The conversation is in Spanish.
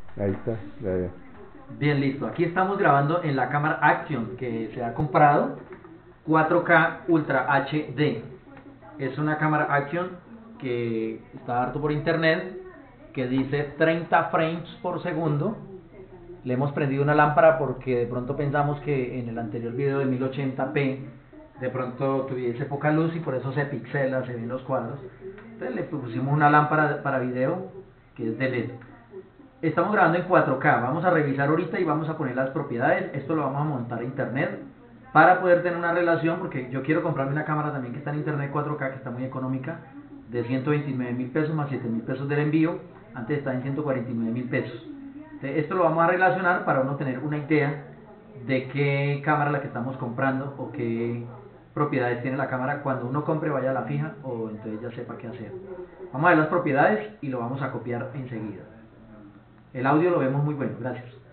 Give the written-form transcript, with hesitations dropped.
Ahí está, ya, ya. Bien, listo. Aquí estamos grabando en la cámara Action que se ha comprado, 4K Ultra HD. Es una cámara Action que está harto por internet, que dice 30 frames por segundo. Le hemos prendido una lámpara porque de pronto pensamos que en el anterior video de 1080p de pronto tuviese poca luz y por eso se pixela, se ven los cuadros. Entonces le pusimos una lámpara para video que es de LED. Estamos grabando en 4K, vamos a revisar ahorita y vamos a poner las propiedades. Esto lo vamos a montar a internet para poder tener una relación, porque yo quiero comprarme una cámara también que está en internet 4K, que está muy económica, de 129.000 pesos más 7.000 pesos del envío. Antes estaba en 149.000 pesos. Entonces, esto lo vamos a relacionar para uno tener una idea de qué cámara la que estamos comprando o qué propiedades tiene la cámara. Cuando uno compre vaya a la fija o entonces ya sepa qué hacer. Vamos a ver las propiedades y lo vamos a copiar enseguida. El audio lo vemos muy bueno, gracias.